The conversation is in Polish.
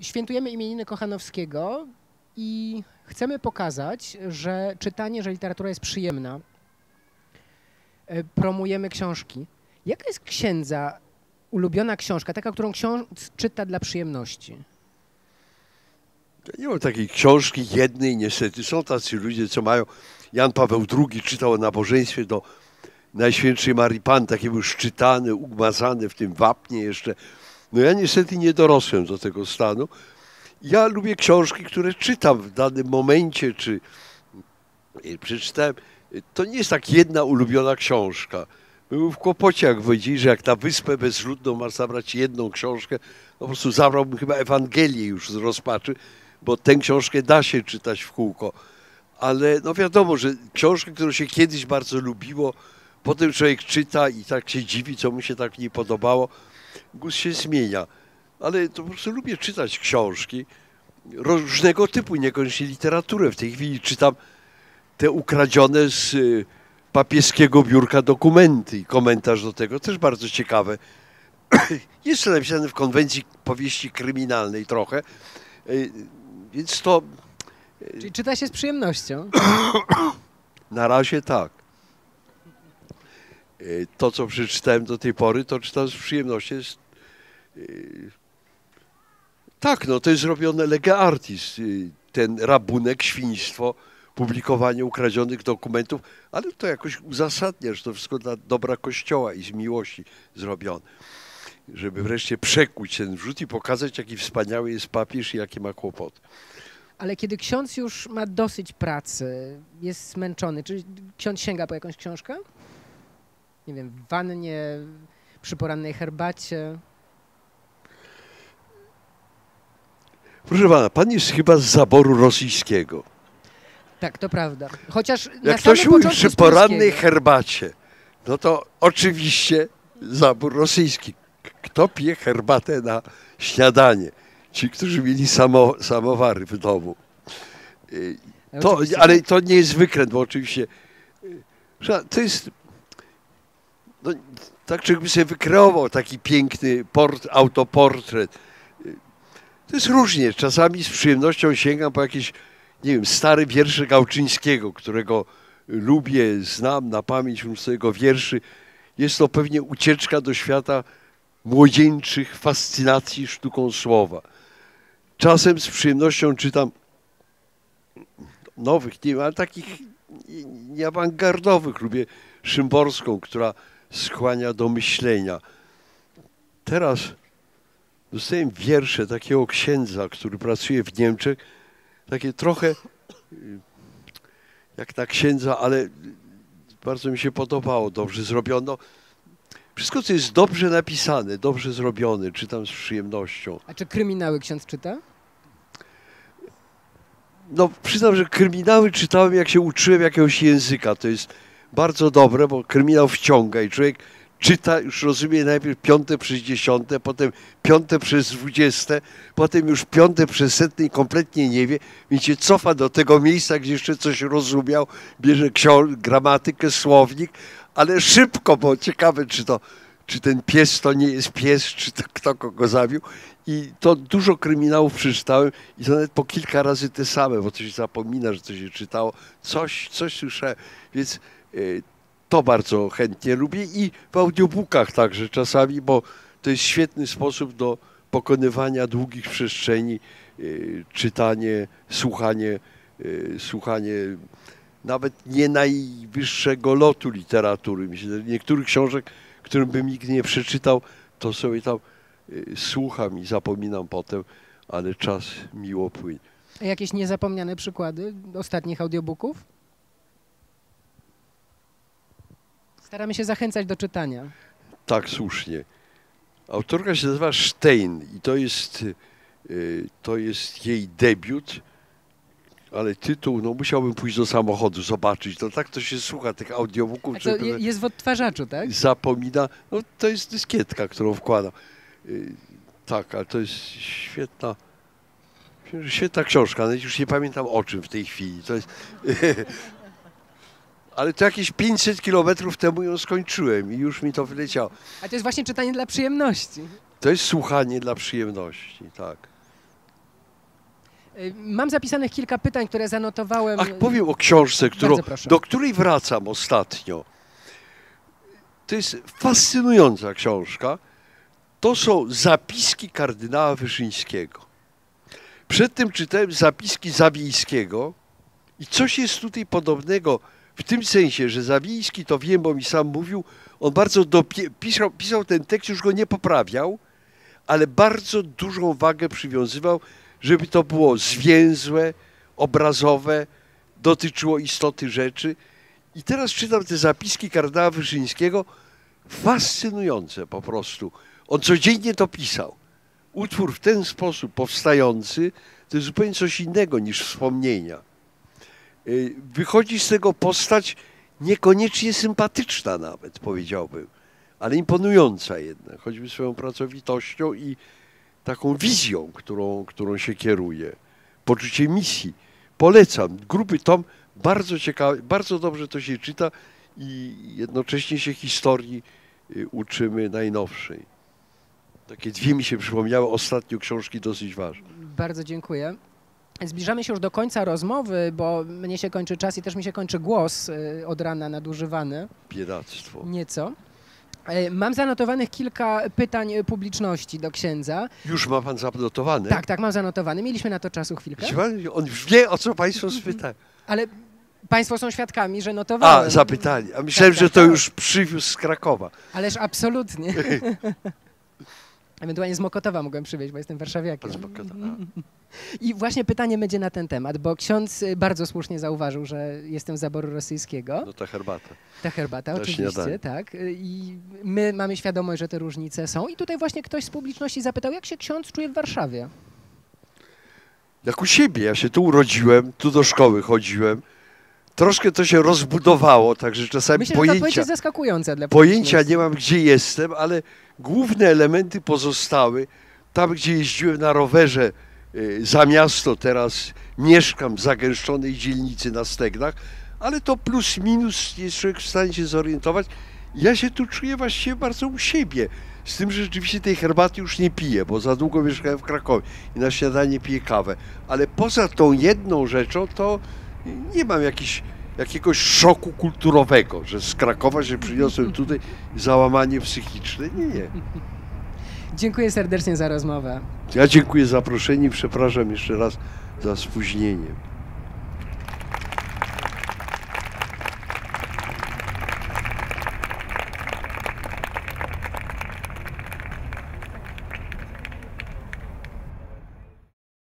Świętujemy imieniny Kochanowskiego i chcemy pokazać, że czytanie, że literatura jest przyjemna. Promujemy książki. Jaka jest księdza ulubiona książka, taka, którą ksiądz czyta dla przyjemności? Ja nie mam takiej książki jednej, niestety. Są tacy ludzie, co mają... Jan Paweł II czytał o nabożeństwie do Najświętszej Marii Panny, takie był szczytane, umazane w tym wapnie jeszcze. No ja niestety nie dorosłem do tego stanu. Ja lubię książki, które czytam w danym momencie, czy przeczytałem. To nie jest tak jedna ulubiona książka. Byłem w kłopocie, jak powiedzieli, że jak na Wyspę Bezludną masz zabrać jedną książkę, po prostu zabrałbym chyba Ewangelię już z rozpaczy, bo tę książkę da się czytać w kółko. Ale no wiadomo, że książkę, którą się kiedyś bardzo lubiło, potem człowiek czyta i tak się dziwi, co mu się tak nie podobało. Gust się zmienia. Ale to po prostu lubię czytać książki różnego typu, niekoniecznie literaturę. W tej chwili czytam te ukradzione z papieskiego biurka dokumenty i komentarz do tego, też bardzo ciekawe. Jest to napisane w konwencji powieści kryminalnej trochę, więc to... Czyli czyta się z przyjemnością? Na razie tak. To, co przeczytałem do tej pory, to czytam z przyjemnością. Jest... Tak, no to jest zrobione lege artis, ten rabunek, świństwo, publikowanie ukradzionych dokumentów, ale to jakoś uzasadnia, że to wszystko dla dobra Kościoła i z miłości zrobione. Żeby wreszcie przekuć ten wrzód i pokazać, jaki wspaniały jest papież i jakie ma kłopoty. Ale kiedy ksiądz już ma dosyć pracy, jest zmęczony, czy ksiądz sięga po jakąś książkę? Nie wiem, w wannie, przy porannej herbacie? Proszę pana, pan jest chyba z zaboru rosyjskiego. Tak, to prawda. Chociaż jak ktoś mówi przy porannej herbacie, no to oczywiście zabór rosyjski. Kto pije herbatę na śniadanie? Ci, którzy mieli samowary w domu. Ale to nie jest wykręt, bo oczywiście to jest... No, tak, człowiek by sobie wykreował taki piękny autoportret. To jest różnie. Czasami z przyjemnością sięgam po jakieś, nie wiem, stare wiersze Gałczyńskiego, którego lubię, znam na pamięć mnóstwo wierszy. Jest to pewnie ucieczka do świata młodzieńczych fascynacji sztuką słowa. Czasem z przyjemnością czytam nowych, nie wiem, ale takich nieawangardowych. Lubię Szymborską, która skłania do myślenia. Teraz dostałem wiersze takiego księdza, który pracuje w Niemczech, takie trochę jak na księdza, ale bardzo mi się podobało, dobrze zrobiono. Wszystko, co jest dobrze napisane, dobrze zrobione, czytam z przyjemnością. A czy kryminały ksiądz czyta? No, przyznam, że kryminały czytałem, jak się uczyłem jakiegoś języka. To jest bardzo dobre, bo kryminał wciąga i człowiek czyta, już rozumie najpierw 5 przez 10, potem 5 przez 20, potem już 5 przez 100 i kompletnie nie wie, więc się cofa do tego miejsca, gdzie jeszcze coś rozumiał, bierze gramatykę, słownik, ale szybko, bo ciekawe, czy ten pies to nie jest pies, czy to kto kogo zabił. I to dużo kryminałów przeczytałem i to nawet po kilka razy te same, bo to się zapomina, że to się czytało. Coś słyszałem, więc to bardzo chętnie lubię i w audiobookach także czasami, bo to jest świetny sposób do pokonywania długich przestrzeni, czytanie, słuchanie nawet nie najwyższego lotu literatury. Myślę, że niektórych książek, którym bym nigdy nie przeczytał, to sobie tam słucham i zapominam potem, ale czas miło płynie. A jakieś niezapomniane przykłady ostatnich audiobooków? Staramy się zachęcać do czytania. Tak, słusznie. Autorka się nazywa Stein i to jest jej debiut, ale tytuł, no musiałbym pójść do samochodu, zobaczyć. To tak to się słucha tych audiobooków. A to jest w odtwarzaczu, tak? Zapomina. No to jest dyskietka, którą wkładam. Tak, ale to jest świetna książka, ale już nie pamiętam o czym w tej chwili. To jest... Ale to jakieś 500 kilometrów temu ją skończyłem i już mi to wyleciało. A to jest właśnie czytanie dla przyjemności. To jest słuchanie dla przyjemności, tak. Mam zapisanych kilka pytań, które zanotowałem. Ach, powiem o książce, Bardzo proszę. do której wracam ostatnio. To jest fascynująca książka. To są zapiski kardynała Wyszyńskiego. Przedtem czytałem zapiski Zawiejskiego i coś jest tutaj podobnego w tym sensie, że Zawiejski, to wiem, bo mi sam mówił, on bardzo pisał ten tekst, już go nie poprawiał, ale bardzo dużą wagę przywiązywał, żeby to było zwięzłe, obrazowe, dotyczyło istoty rzeczy. I teraz czytam te zapiski kardynała Wyszyńskiego, fascynujące po prostu. On codziennie to pisał. Utwór w ten sposób powstający to jest zupełnie coś innego niż wspomnienia. Wychodzi z tego postać niekoniecznie sympatyczna nawet, powiedziałbym, ale imponująca jednak, choćby swoją pracowitością i taką wizją, którą się kieruje. Poczucie misji. Polecam. Gruby tom, bardzo ciekawy, bardzo dobrze to się czyta i jednocześnie się historii uczymy najnowszej. Takie dwie mi się przypomniały ostatnio książki dosyć ważne. Bardzo dziękuję. Zbliżamy się już do końca rozmowy, bo mnie się kończy czas i też mi się kończy głos od rana nadużywany. Biedactwo. Nieco. Mam zanotowanych kilka pytań publiczności do księdza. Już ma pan zanotowane? Tak, mam zanotowane. Mieliśmy na to czasu chwilkę. On już wie, o co państwo spytają. Ale państwo są świadkami, że notowałem. A, zapytali. A myślałem, że to już przywiózł z Krakowa. Ależ absolutnie. Ewentualnie z Mokotowa mogłem przywieźć, bo jestem warszawiakiem. I właśnie pytanie będzie na ten temat, bo ksiądz bardzo słusznie zauważył, że jestem z zaboru rosyjskiego. No ta herbata. Ta herbata, Na oczywiście, śniadanie. tak. I my mamy świadomość, że te różnice są. I tutaj właśnie ktoś z publiczności zapytał, jak się ksiądz czuje w Warszawie? Jak u siebie. Ja się tu urodziłem, tu do szkoły chodziłem. Troszkę to się rozbudowało, także czasami Myślę, że ta odpowiedź jest zaskakująca dla pojęcia nie mam, gdzie jestem, ale główne elementy pozostały. Tam, gdzie jeździłem na rowerze za miasto, teraz mieszkam w zagęszczonej dzielnicy na Stegnach, ale to plus minus jest człowiek w stanie się zorientować. Ja się tu czuję właściwie bardzo u siebie. Z tym, że rzeczywiście tej herbaty już nie piję, bo za długo mieszkałem w Krakowie i na śniadanie piję kawę. Ale poza tą jedną rzeczą to nie mam jakiegoś szoku kulturowego, że z Krakowa się przyniosłem tutaj załamanie psychiczne. Nie. Dziękuję serdecznie za rozmowę. Ja dziękuję za zaproszenie i przepraszam jeszcze raz za spóźnienie.